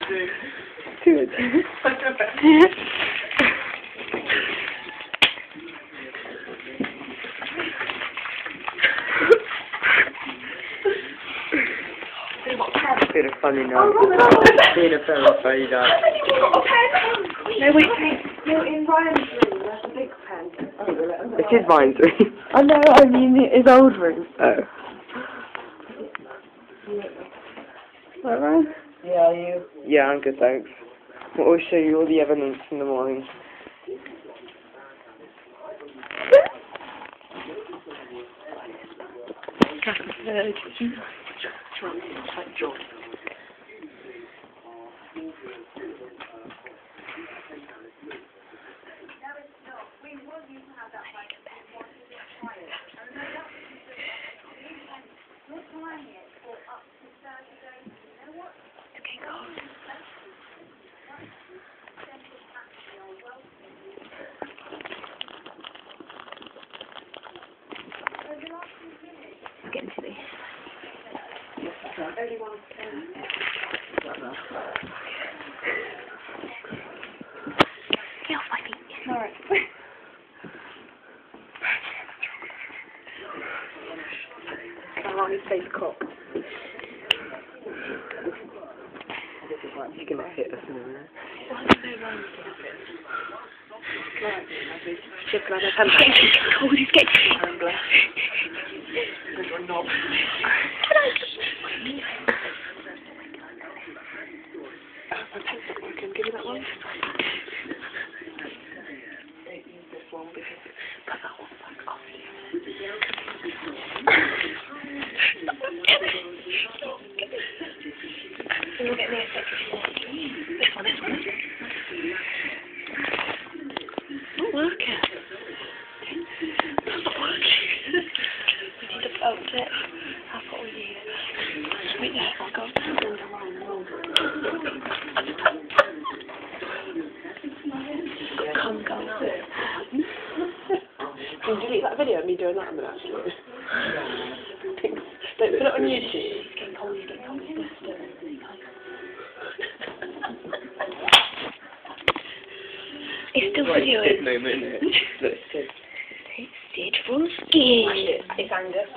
Good. Bit of funny night. Being a very funny night. No, wait. No, in Ryan's room, there's a big pen. It is Ryan's room. I know, I mean his old room. Oh. Alright, Ryan? Yeah, you? Yeah, I'm good, thanks. We'll show you all the evidence in the morning. It's getting silly. Get off my feet. Alright. I'm on his face cock. He's gonna hit us in a minute. He's getting cold, he's getting cold. Give me that one. This one because put that one back off. You'll get me a second. This one. Not working. That's not working. We need to belt it. That's what we need. Wait there, I'll go. Come, go. Can you delete that video of me doing that a minute, actually? Don't put it on YouTube. It's getting cold, it's getting cold, it's It's still videoing. No minute. Look, it's Sid from Skid. It's Angus.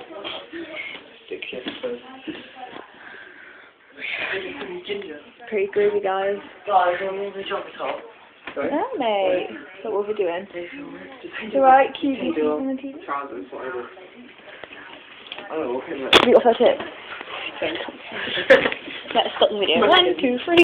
Pretty groovy, guys. Guys, I'm in the jump top. Yeah, mate. That's what we're doing. It's alright, cutie on the TV. Trousers, whatever. I don't know, walking Have you got that tip? Let's stop the video. 1, 2, 3.